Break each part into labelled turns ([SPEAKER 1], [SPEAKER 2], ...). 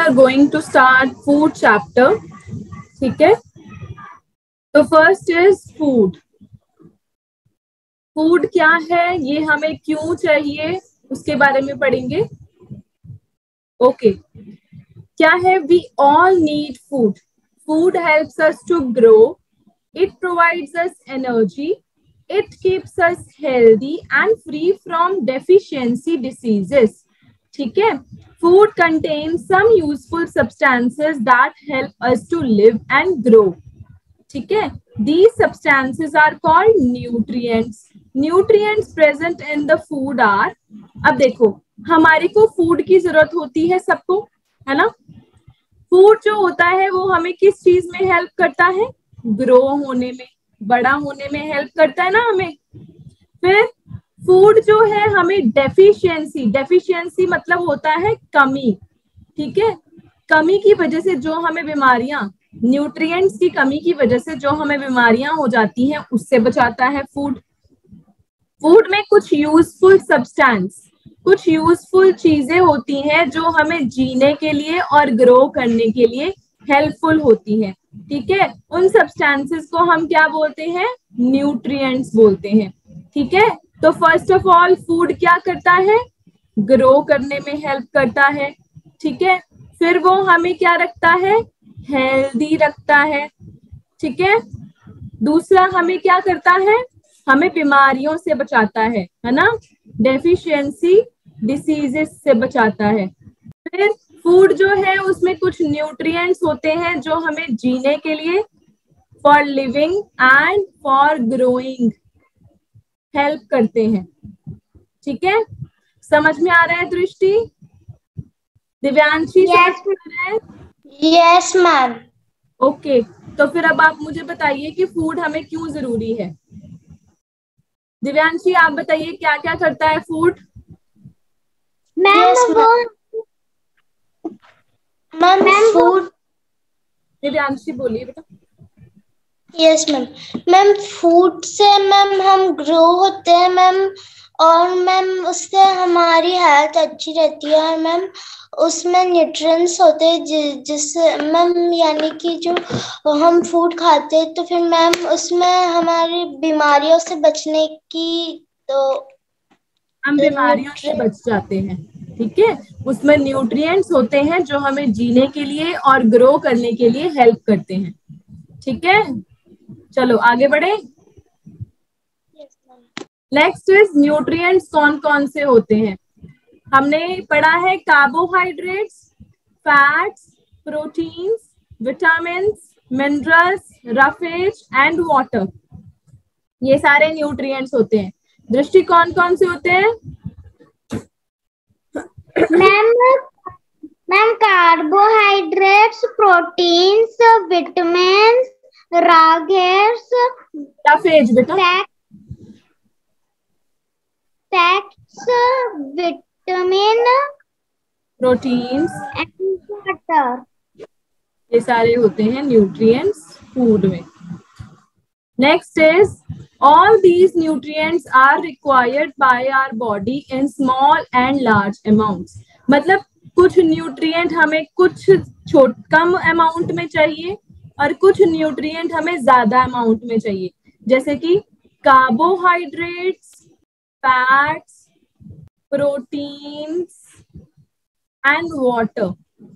[SPEAKER 1] Are going to start food chapter. ठीक है, तो फर्स्ट इज फूड. फूड क्या है, ये हमें क्यों चाहिए, उसके बारे में पढ़ेंगे. ओके, क्या है, we all need food. Food helps us to grow, it provides us energy, it keeps us healthy and free from deficiency diseases. ठीक है, food contains some useful substances that help us to live and grow. ठीक है, these substances are called nutrients. Nutrients present in the food are, अब देखो हमारे को food की जरूरत होती है सबको, है ना. फूड जो होता है वो हमें किस चीज में हेल्प करता है, ग्रो होने में, बड़ा होने में हेल्प करता है ना हमें. फिर फूड जो है हमें डेफिशिएंसी, डेफिशिएंसी मतलब होता है कमी. ठीक है, कमी की वजह से जो हमें बीमारियां, न्यूट्रिएंट्स की कमी की वजह से जो हमें बीमारियां हो जाती हैं, उससे बचाता है फूड. फूड में कुछ यूजफुल सब्सटेंस, कुछ यूजफुल चीजें होती हैं जो हमें जीने के लिए और ग्रो करने के लिए हेल्पफुल होती हैं. ठीक है, उन सब्सटेंसेस को हम क्या बोलते हैं, न्यूट्रिएंट्स बोलते हैं. ठीक है, तो फर्स्ट ऑफ ऑल फूड क्या करता है, ग्रो करने में हेल्प करता है. ठीक है, फिर वो हमें क्या रखता है, हेल्दी रखता है. ठीक है, दूसरा हमें क्या करता है, हमें बीमारियों से बचाता है ना, डेफिशिएंसी डिसीजेस से बचाता है. फिर फूड जो है उसमें कुछ न्यूट्रिएंट्स होते हैं जो हमें जीने के लिए, for living and for growing help करते हैं. ठीक है, समझ में आ रहा है दृष्टि, दिव्यांशी?
[SPEAKER 2] Yes ma'am.
[SPEAKER 1] ओके, तो फिर अब आप मुझे बताइए कि फूड हमें क्यों जरूरी है. दिव्यांशी आप बताइए क्या क्या करता है फूड.
[SPEAKER 2] मैम फूड,
[SPEAKER 1] दिव्यांशी बोलिए बेटा.
[SPEAKER 2] Yes ma'am. मैम फूड से मैम हम ग्रो होते हैं मैम, और मैम उससे हमारी हेल्थ अच्छी रहती है. और मैम उसमें न्यूट्रिएंट्स होते हैं जिससे मैम, यानी कि जो हम फूड खाते हैं तो फिर मैम उसमें हमारी बीमारियों से बचने की, तो
[SPEAKER 1] हम बीमारियों से बच जाते हैं. ठीक है, उसमें न्यूट्रिएंट्स होते हैं जो हमें जीने के लिए और ग्रो करने के लिए हेल्प करते हैं. ठीक है, चलो आगे बढ़े. नेक्स्ट इज न्यूट्रिएंट्स कौन कौन से होते हैं. हमने पढ़ा है carbohydrates, fats, proteins, vitamins, minerals, roughage and water. ये सारे न्यूट्रिएंट्स होते हैं. दृष्टि कौन कौन से होते हैं.
[SPEAKER 2] Ma'am carbohydrates, proteins, vitamins,
[SPEAKER 1] roughage बेटा,
[SPEAKER 2] fats, vitamin,
[SPEAKER 1] proteins
[SPEAKER 2] and water,
[SPEAKER 1] ये सारे होते हैं न्यूट्रिएंट्स फूड में. Next is all these nutrients are required by our body in small and large amounts. मतलब कुछ न्यूट्रिएंट हमें कुछ कम अमाउंट में चाहिए और कुछ न्यूट्रिएंट हमें ज्यादा अमाउंट में चाहिए. जैसे कि carbohydrates, fats, proteins and water,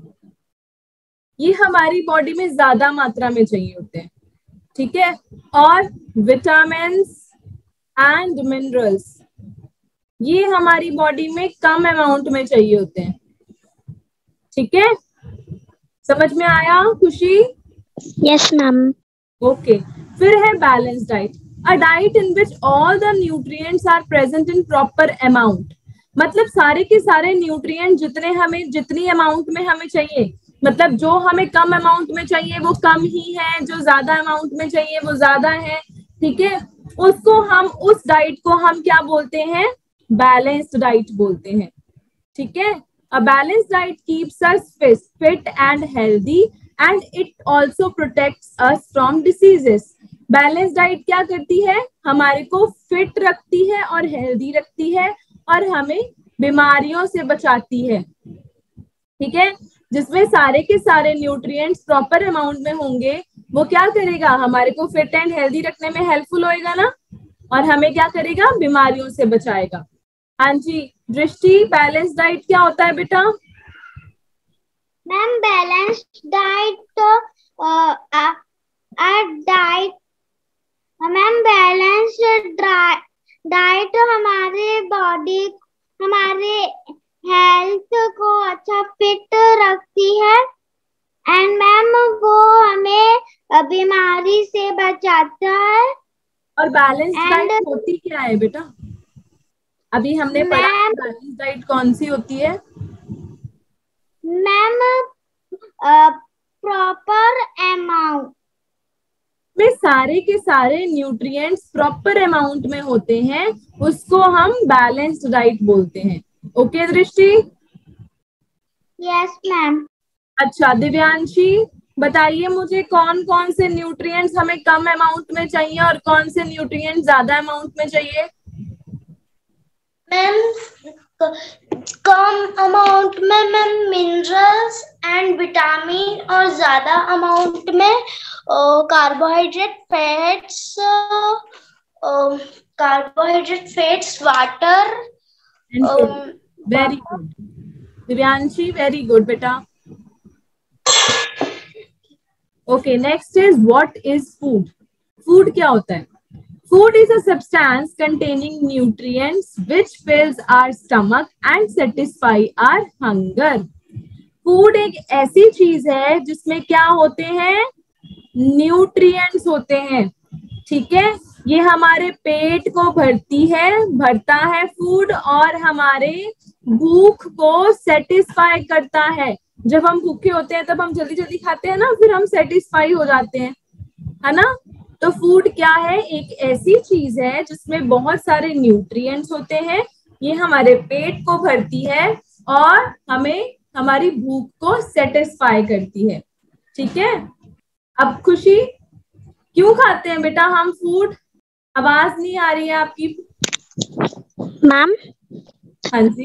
[SPEAKER 1] ये हमारी बॉडी में ज्यादा मात्रा में चाहिए होते हैं. ठीक है, और विटामिन्स एंड मिनरल्स ये हमारी बॉडी में कम अमाउंट में चाहिए होते हैं. ठीक है, समझ में आया खुशी?
[SPEAKER 2] Yes ma'am.
[SPEAKER 1] ओके, फिर है balance diet. A diet in which all the nutrients are present in proper amount. मतलब सारे के सारे न्यूट्रिएंट जितनी अमाउंट में हमें चाहिए, मतलब जो हमें कम अमाउंट में चाहिए वो कम ही है, जो ज्यादा अमाउंट में चाहिए वो ज्यादा है. ठीक है, उसको हम, उस डाइट को हम क्या बोलते हैं, बैलेंस्ड डाइट बोलते हैं. ठीक है, a balanced diet keeps us fit and healthy and it also protects us from diseases. Balance diet क्या करती है, हमारे को फिट रखती है और हेल्दी रखती है और हमें बीमारियों से बचाती है. ठीक है, जिसमें सारे के सारे न्यूट्रिएंट्स प्रॉपर अमाउंट में होंगे, वो क्या करेगा, हमारे को फिट एंड हेल्दी रखने में हेल्पफुल होएगा ना, और हमें क्या करेगा, बीमारियों से बचाएगा। हाँ जी दृष्टि, बैलेंस डाइट क्या होता है बेटा?
[SPEAKER 2] Ma'am balanced diet diet ma'am balanced diet हमारे बॉडी, हमारे हेल्थ को अच्छा फिट रखती है एंड मैम वो हमें बीमारी से बचाता है।
[SPEAKER 1] और बैलेंस डाइट होती क्या है बेटा? अभी हमने पढ़ा बैलेंस डाइट कौन सी होती है?
[SPEAKER 2] मैम प्रॉपर अमाउंट
[SPEAKER 1] में सारे के सारे न्यूट्रिएंट्स प्रॉपर अमाउंट में होते हैं, उसको हम बैलेंस्ड डाइट बोलते हैं। ओके दृष्टि?
[SPEAKER 2] Yes ma'am.
[SPEAKER 1] अच्छा दिव्यांशी, बताइए मुझे कौन कौन से न्यूट्रिएंट्स हमें कम अमाउंट में चाहिए और कौन से न्यूट्रिएंट्स ज्यादा अमाउंट में चाहिए?
[SPEAKER 2] मैम कम अमाउंट में मैम मिनरल्स एंड विटामिन, और ज्यादा अमाउंट में carbohydrate fats water.
[SPEAKER 1] Very good Divyanshi, very good बेटा। Okay next is what is food? Food क्या होता है? Food is a substance containing nutrients which fills our stomach and satisfy our hunger. Food एक ऐसी चीज है जिसमें क्या होते हैं, न्यूट्रिएंट्स होते हैं, ठीक है। ये हमारे पेट को भरता है फूड, और हमारे भूख को सेटिस्फाई करता है। जब हम भूखे होते हैं तब हम जल्दी जल्दी खाते हैं ना, फिर हम सेटिस्फाई हो जाते हैं, है ना। तो फूड क्या है, एक ऐसी चीज है जिसमें बहुत सारे न्यूट्रिएंट्स होते हैं, ये हमारे पेट को भरती है और हमें हमारी भूख को सेटिस्फाई करती है, ठीक है। अब खुशी, क्यों खाते हैं बेटा हम फूड? आवाज नहीं आ रही है आपकी
[SPEAKER 2] मैम।
[SPEAKER 1] हाँ जी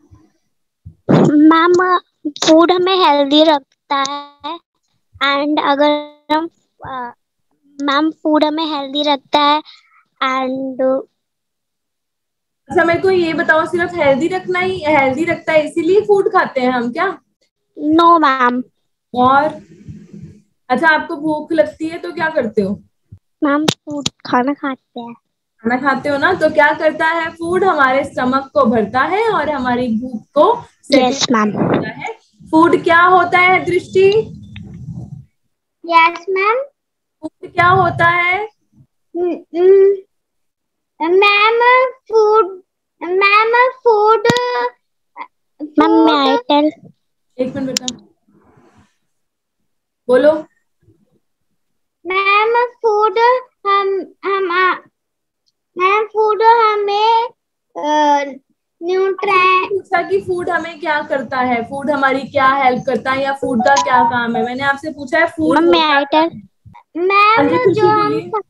[SPEAKER 2] मैम फूड हमें हेल्दी रखता है एंड अगर हम मैम फूड हमें हेल्दी रखता है एंड
[SPEAKER 1] अच्छा मेरे को ये बताओ, सिर्फ हेल्दी रखता है इसीलिए फूड खाते हैं हम क्या?
[SPEAKER 2] No ma'am.
[SPEAKER 1] और अच्छा आपको भूख लगती है तो क्या करते हो?
[SPEAKER 2] मैम फूड खाना खाते हैं।
[SPEAKER 1] खाना खाते हो ना, तो क्या करता है फूड, हमारे स्टमक को भरता है और हमारी भूख को सेटिस्फाई करता है। फूड क्या होता है दृष्टि?
[SPEAKER 2] Yes ma'am.
[SPEAKER 1] फूड क्या होता है?
[SPEAKER 2] मैम फूड
[SPEAKER 1] एक मिनट बेटा बोलो।
[SPEAKER 2] मैम फूड हमें न्यूट्रिएंट
[SPEAKER 1] पूछा कि फूड हमें क्या करता है, फूड हमारी क्या हेल्प करता है, या फूड का क्या काम है? मैंने आपसे पूछा है फूड
[SPEAKER 2] मैम जो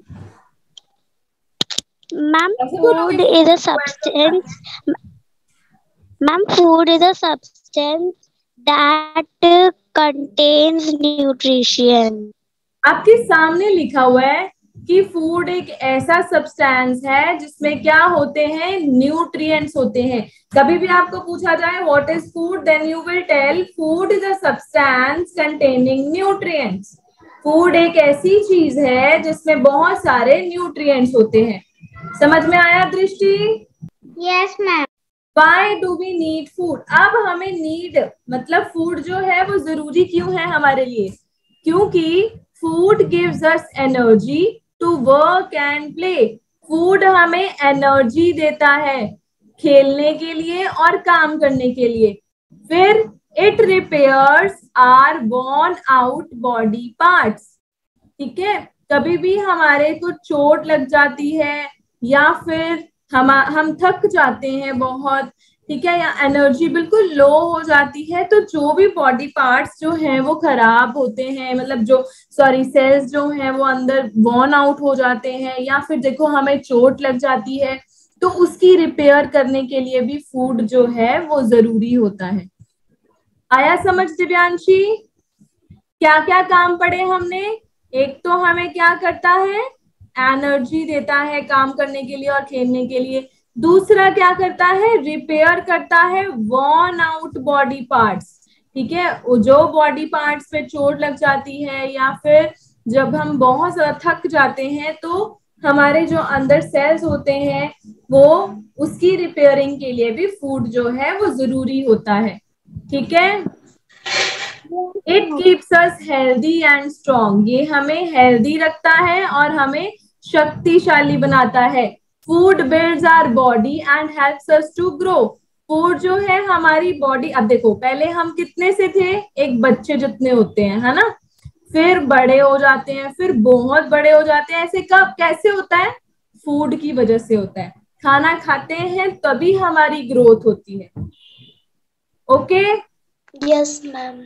[SPEAKER 2] ma'am food is a substance ma'am food is a substance that contains nutrition.
[SPEAKER 1] आपके सामने लिखा हुआ है कि फूड एक ऐसा सब्सटेंस है जिसमें क्या होते हैं, न्यूट्रिएंट्स होते हैं। कभी भी आपको पूछा जाए what is food, then you will tell food is a substance containing nutrients. Food एक ऐसी चीज है जिसमें बहुत सारे न्यूट्रिएंट्स होते हैं। समझ में आया Drishti?
[SPEAKER 2] Yes ma'am.
[SPEAKER 1] Why do we need food? अब हमें नीड मतलब फूड जो है वो जरूरी क्यों है हमारे लिए? क्योंकि food gives us energy to work and play. Food हमें एनर्जी देता है खेलने के लिए और काम करने के लिए। फिर it repairs are worn out body parts, ठीक है। कभी भी हमारे को चोट लग जाती है या फिर हम थक जाते हैं बहुत, ठीक है, या एनर्जी बिल्कुल लो हो जाती है, तो जो भी बॉडी पार्ट्स जो हैं वो खराब होते हैं, मतलब सेल्स जो हैं वो अंदर वॉर्न आउट हो जाते हैं, या फिर देखो हमें चोट लग जाती है तो उसकी रिपेयर करने के लिए भी फूड जो है वो जरूरी होता है। आया समझ दिव्यांशी? क्या क्या काम पढ़े हमने? एक तो हमें क्या करता है, एनर्जी देता है काम करने के लिए और खेलने के लिए। दूसरा क्या करता है, रिपेयर करता है वॉर्न आउट बॉडी पार्ट्स। ठीक है, जो बॉडी पार्ट्स पे चोट लग जाती है या फिर जब हम बहुत ज्यादा थक जाते हैं तो हमारे जो अंदर सेल्स होते हैं वो उसकी रिपेयरिंग के लिए भी फूड जो है वो जरूरी होता है। ठीक है, it keeps us healthy and strong, ये हमें हेल्दी रखता है और हमें शक्तिशाली बनाता है। Food builds our body and helps us to grow. Food जो है हमारी बॉडी, अब देखो पहले हम कितने से थे, एक बच्चे जितने होते हैं, है ना, फिर बड़े हो जाते हैं, फिर बहुत बड़े हो जाते हैं। ऐसे कब कैसे होता है, फूड की वजह से होता है। खाना खाते हैं तभी हमारी ग्रोथ होती है। Okay,
[SPEAKER 2] yes ma'am.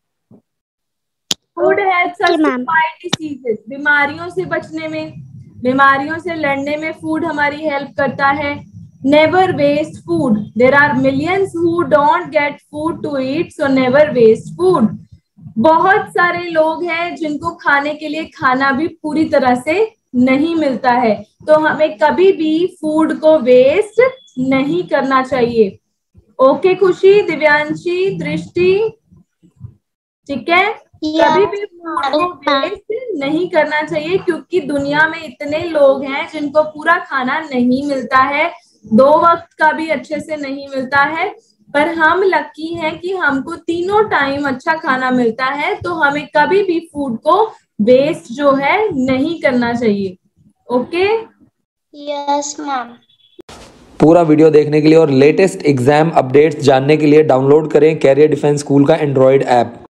[SPEAKER 1] Food helps us to fight diseases, बीमारियों से बचने में, बीमारियों से लड़ने में फूड हमारी हेल्प करता है। Never waste food, there are millions who don't get food to eat, so never waste food. बहुत सारे लोग हैं जिनको खाने के लिए खाना भी पूरी तरह से नहीं मिलता है, तो हमें कभी भी फूड को वेस्ट नहीं करना चाहिए। ओके खुशी, दिव्यांशी, दृष्टि, ठीक है, कभी भी फूड को वेस्ट नहीं करना चाहिए क्योंकि दुनिया में इतने लोग हैं जिनको पूरा खाना नहीं मिलता है, 2 वक्त का भी अच्छे से नहीं मिलता है। पर हम लकी हैं कि हमको तीनों टाइम अच्छा खाना मिलता है, तो हमें कभी भी फूड को वेस्ट जो है नहीं करना चाहिए। Okay,
[SPEAKER 2] yes ma'am.
[SPEAKER 3] पूरा वीडियो देखने के लिए और लेटेस्ट एग्जाम अपडेट्स जानने के लिए डाउनलोड करें कैरियर डिफेंस स्कूल का एंड्रॉयड ऐप।